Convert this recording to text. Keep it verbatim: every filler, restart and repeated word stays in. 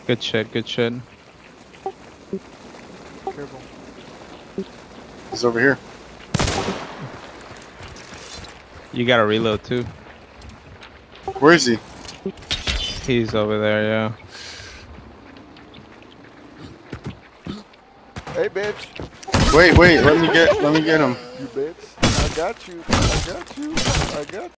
Good shit, good shit. Careful. He's over here. You gotta reload too. Where is he? He's over there, yeah. Hey, bitch. Wait, wait, let me get let me get him. You bitch. I got you. I got you. I got you.